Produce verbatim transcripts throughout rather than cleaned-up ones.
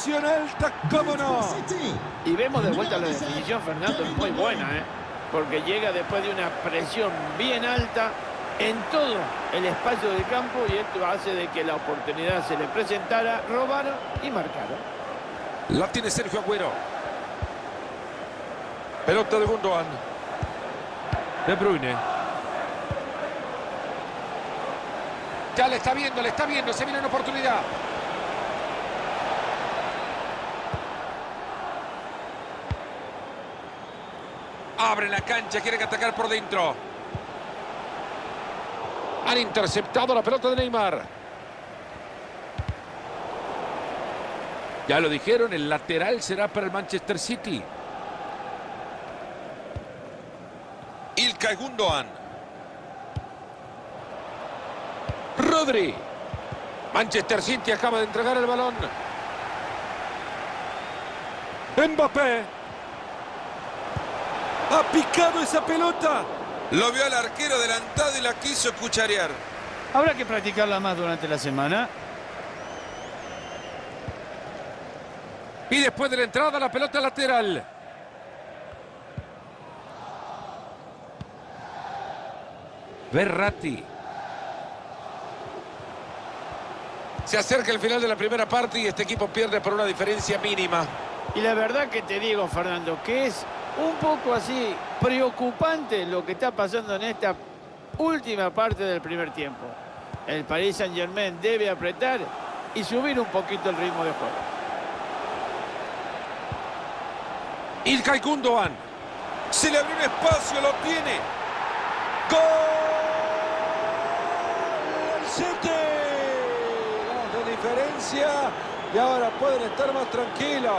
presión alta, cómo no. Y vemos de vuelta la definición, Fernando, es muy buena, ¿eh? Porque llega después de una presión bien alta en todo el espacio del campo y esto hace de que la oportunidad se le presentara, robaron y marcaron. La tiene Sergio Agüero. Pelota de Gundogan. De Bruyne. Ya le está viendo, le está viendo, se viene una oportunidad. Abre la cancha, quieren atacar por dentro. Han interceptado la pelota de Neymar. Ya lo dijeron, el lateral será para el Manchester City. Ilkay Gundogan. Rodri. Manchester City acaba de entregar el balón. Mbappé. Ha picado esa pelota. Lo vio al arquero adelantado y la quiso cucharear. Habrá que practicarla más durante la semana. Y después de la entrada, la pelota lateral. Verratti. Se acerca el final de la primera parte y este equipo pierde por una diferencia mínima. Y la verdad que te digo, Fernando, que es un poco así preocupante lo que está pasando en esta última parte del primer tiempo. El Paris Saint-Germain debe apretar y subir un poquito el ritmo de juego. Ilkay Gundogan. Se le abrió un espacio, lo tiene. ¡Gol! ¡Siete! Dos de diferencia y ahora pueden estar más tranquilos.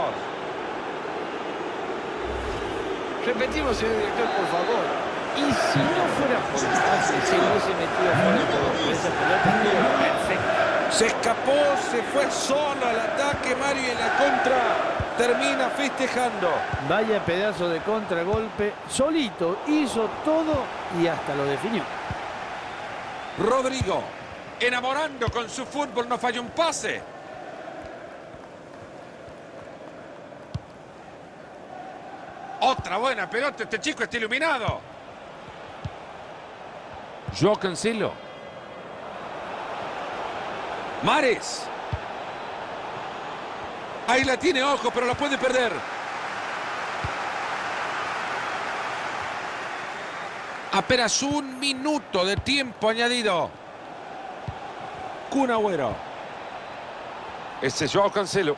Repetimos, señor director, por favor. Y si no fuera por el pase, se hubiese metido fuera de esa pelota, estuvo perfecta. Se escapó, se fue solo al ataque, Mario, y en la contra termina festejando. Vaya pedazo de contragolpe, solito hizo todo y hasta lo definió. Rodrigo, enamorando con su fútbol, no falla un pase. Otra buena pelota, este chico está iluminado. Joao Cancelo. Mahrez. Ahí la tiene, ojo, pero la puede perder. Apenas un minuto de tiempo añadido. Kun Agüero. Ese es Joao Cancelo.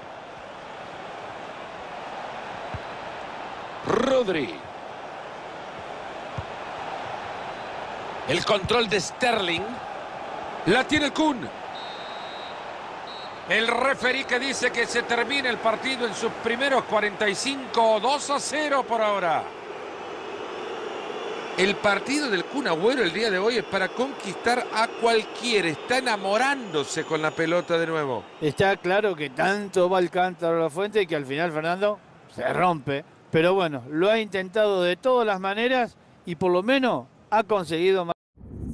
Rodri. El control de Sterling. La tiene Kun. El referí que dice que se termina el partido en sus primeros cuarenta y cinco, dos a cero por ahora. El partido del Kun Agüero el día de hoy es para conquistar a cualquiera. Está enamorándose con la pelota de nuevo. Está claro que tanto va el cántaro a la fuente que al final, Fernando, se rompe. Pero bueno, lo ha intentado de todas las maneras y por lo menos ha conseguido más.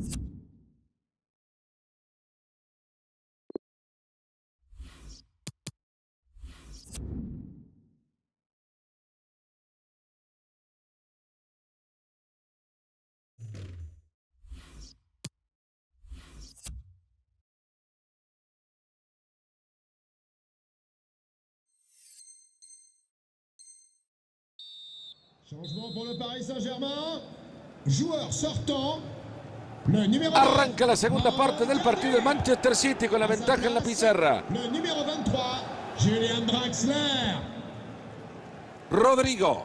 Changement pour le Paris Saint-Germain. Joueur sortant. Le numéro Arranca la segunda parte del partido de Manchester City con la ventaja en la pizarra. Le numéro veintitrés, Julian Draxler. Rodrigo.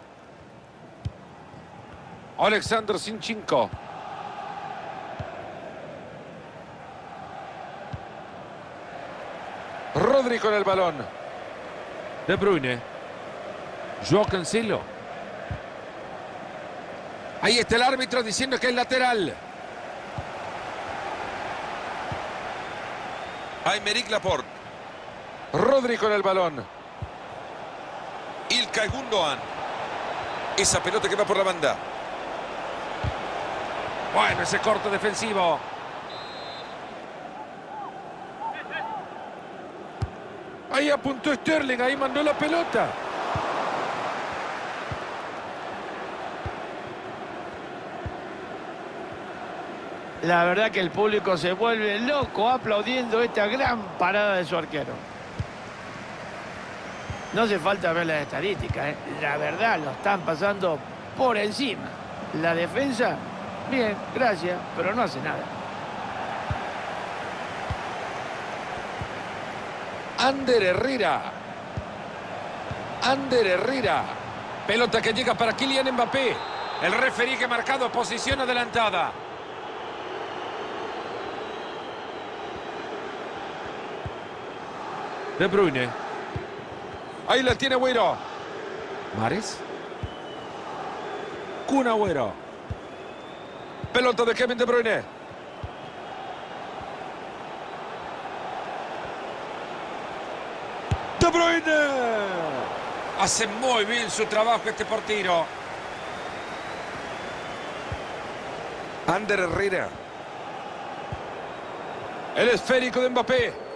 Alexander Zinchenko. Rodri con el balón. De Bruyne. Joao Cancelo. Ahí está el árbitro diciendo que es lateral. Aymeric Laporte. Rodri con el balón. Ilkay Gundogan. Esa pelota que va por la banda. Bueno, ese corte defensivo. Ahí apuntó Sterling, ahí mandó la pelota. La verdad que el público se vuelve loco aplaudiendo esta gran parada de su arquero. No hace falta ver las estadísticas, ¿eh? La verdad, lo están pasando por encima. La defensa, bien, gracias, pero no hace nada. Ander Herrera. Ander Herrera. Pelota que llega para Kylian Mbappé. El referí que ha marcado posición adelantada. De Bruyne. Ahí la tiene Agüero. Mares. Kun Agüero. Pelota de Kevin De Bruyne. De Bruyne. Hace muy bien su trabajo este portero. Ander Herrera. El esférico de Mbappé.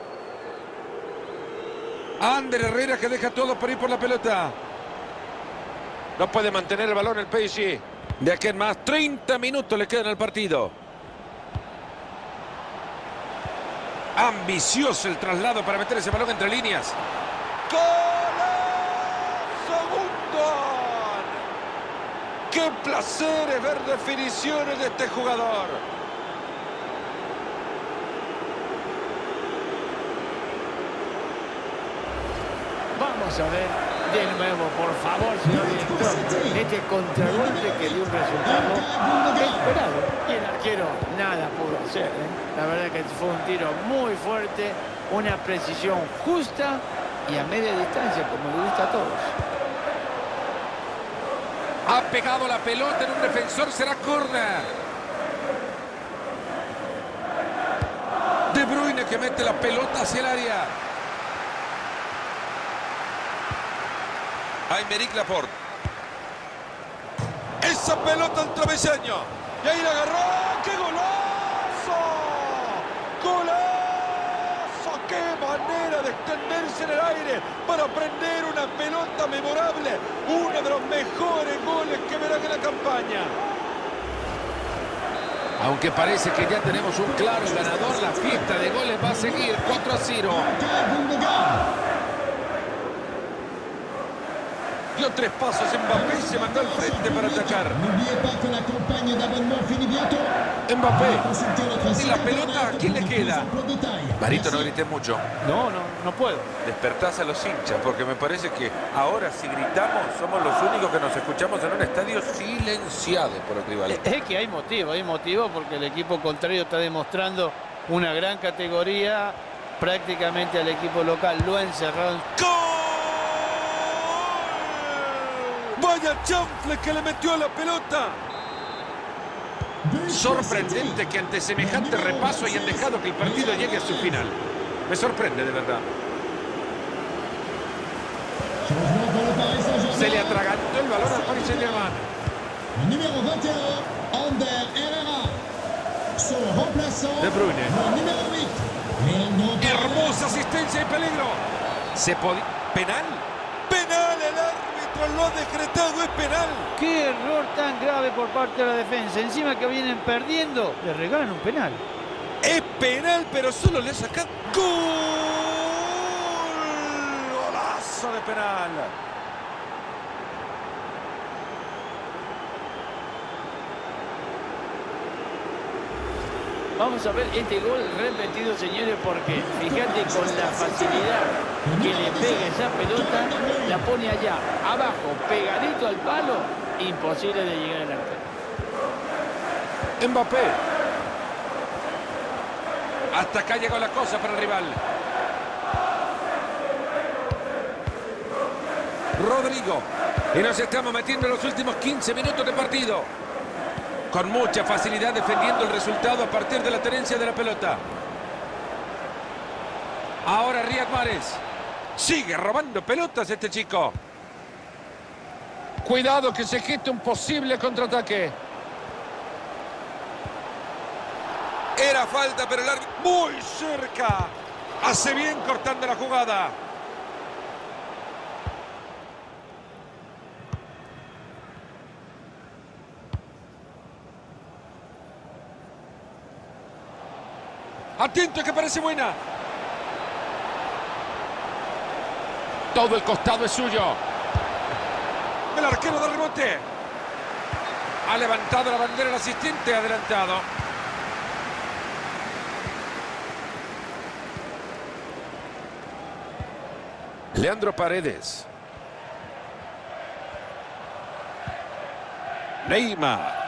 Ander Herrera que deja todo por ir por la pelota. No puede mantener el balón el P S G. De aquí en más, treinta minutos le quedan al partido. Ambicioso el traslado para meter ese balón entre líneas. ¡Gol! ¡Segundo! ¡Qué placer es ver definiciones de este jugador! Vamos a ver de nuevo, por favor, señor director, este contragolpe que dio un resultado esperado. Y el arquero nada pudo hacer, ¿eh? La verdad que fue un tiro muy fuerte, una precisión justa y a media distancia, como le gusta a todos. Ha pegado la pelota en un defensor, será córner. De Bruyne que mete la pelota hacia el área. Aymeric Laporte. Esa pelota al travesaño. Y ahí la agarró. ¡Qué golazo! ¡Golazo! ¡Qué manera de extenderse en el aire para prender una pelota memorable! Uno de los mejores goles que verán en la campaña. Aunque parece que ya tenemos un claro ganador, la fiesta de goles va a seguir. cuatro a cero. Dio tres pasos Mbappé y se mandó al frente para atacar. Mbappé. Y la pelota, ¿a quién le queda? Marito, no grites mucho. No, no, no puedo. Despertás a los hinchas, porque me parece que ahora si gritamos somos los únicos que nos escuchamos en un estadio silenciado por el rival. Es que hay motivo, hay motivo porque el equipo contrario está demostrando una gran categoría. Prácticamente al equipo local lo ha encerrado. ¡Gol! ¡Vaya chanfle que le metió a la pelota! Sorprendente que ante semejante repaso hayan dejado que el partido llegue a su final. Me sorprende, de verdad. Se le atragantó el balón al Paris Saint-Germain. Número veintiuno, Ander Herrera. Su reemplaçant, De Bruyne. número ocho. Hermosa asistencia y peligro. Se podía... ¿Penal? ¡Penal! El árbitro lo ha decretado, es penal. ¡Qué error tan grave por parte de la defensa! Encima que vienen perdiendo, le regalan un penal. Es penal, pero solo le ha sacado... ¡Gol! ¡Golazo de penal! Vamos a ver este gol repetido, señores, porque fíjate con la facilidad que le pega esa pelota, la pone allá, abajo, pegadito al palo, imposible de llegar al arco. Mbappé. Hasta acá llegó la cosa para el rival. Rodrigo. Y nos estamos metiendo en los últimos quince minutos de partido. Con mucha facilidad defendiendo el resultado a partir de la tenencia de la pelota. Ahora Riyad Mahrez. Sigue robando pelotas este chico. Cuidado que se geste un posible contraataque. Era falta, pero el árbitro muy cerca. Hace bien cortando la jugada. Atento que parece buena. Todo el costado es suyo. El arquero de rebote. Ha levantado la bandera el asistente adelantado. Leandro Paredes. Neymar.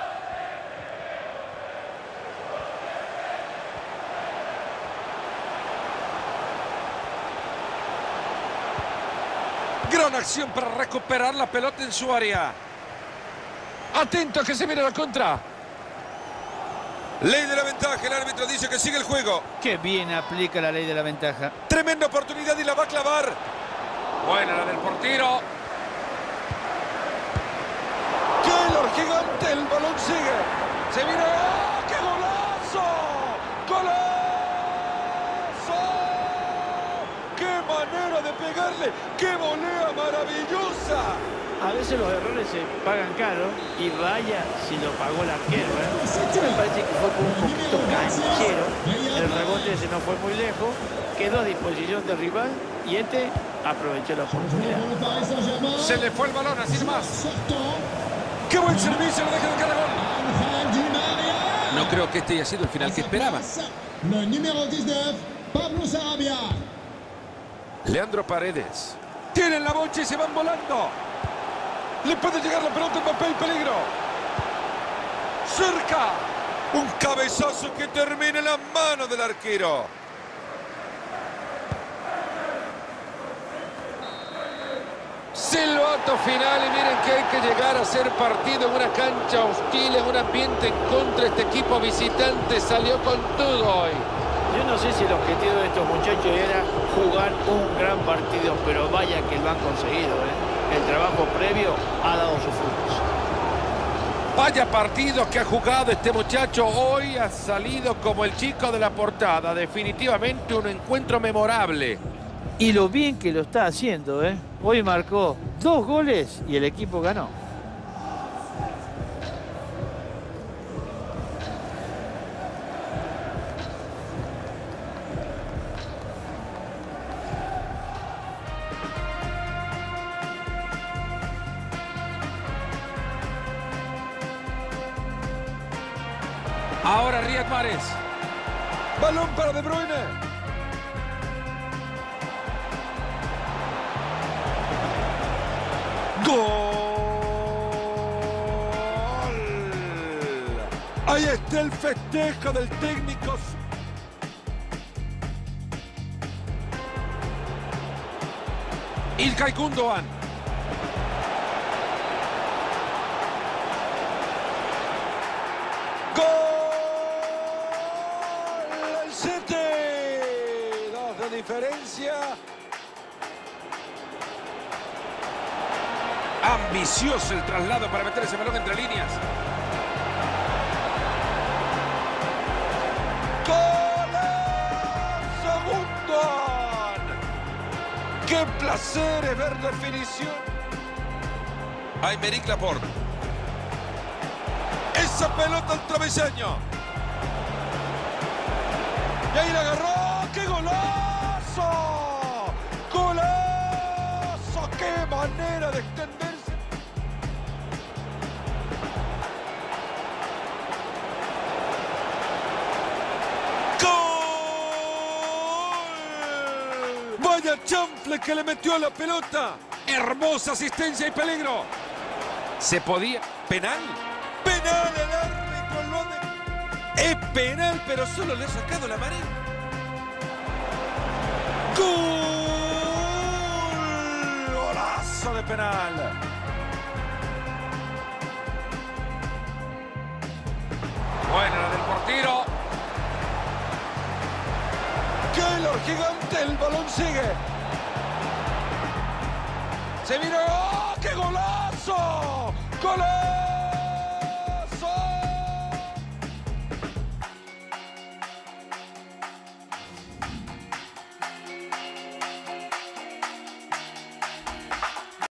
Gran acción para recuperar la pelota en su área. Atento que se viene la contra. Ley de la ventaja. El árbitro dice que sigue el juego. Qué bien aplica la ley de la ventaja. Tremenda oportunidad y la va a clavar. Buena la del portero. Keylor gigante. El balón sigue. Se viene. ¡Oh, qué golazo! ¡Golazo! ¡Qué manera de pegarle! ¡Qué volea maravillosa! A veces los errores se pagan caro y vaya si lo pagó el arquero, ¿eh? Este me parece que fue como un poquito canchero. El rebote ese no fue muy lejos, quedó a disposición del rival y este aprovechó la oportunidad. Se le fue el balón, así más. ¡Qué buen servicio! ¡Lo deja de cara gol! No creo que este haya sido el final que esperaba. Le número diecinueve, Pablo Sarabia. Leandro Paredes. Tienen la bocha y se van volando. Le puede llegar la pelota en papel, peligro. Cerca. Un cabezazo que termina en la mano del arquero. Silbato final y miren que hay que llegar a ser partido en una cancha hostil, en un ambiente en contra. Este equipo visitante salió con todo hoy. Yo no sé si el objetivo de estos muchachos era jugar un gran partido, pero vaya que lo han conseguido, ¿eh? El trabajo previo ha dado sus frutos. Vaya partidos que ha jugado este muchacho. Hoy ha salido como el chico de la portada. Definitivamente un encuentro memorable. Y lo bien que lo está haciendo, ¿eh? Hoy marcó dos goles y el equipo ganó. Ahora Riyad Mahrez. Balón para De Bruyne. ¡Gol! Ahí está el festejo del técnico. Ilkay Gundogan. ¡Gol! El siete. Dos de diferencia. Ambicioso el traslado para meter ese balón entre líneas. ¡Golazo! Gundogan! ¡Qué placer es ver definición! Aymeric Laporte. Esa pelota al travesaño. Y ahí la agarró. ¡Qué golazo! ¡Golazo! ¡Qué manera de extenderse! Vaya chanfle que le metió a la pelota. Hermosa asistencia y peligro. Se podía. ¿Penal? ¡Penal! El árbitro lo ha de... Es penal, pero solo le ha sacado la amarilla. ¡Gol! ¡Golazo de penal! Buena la del portero. Keylor gigante, el balón sigue. Se vino. ¡Oh, qué golazo! ¡Golazo!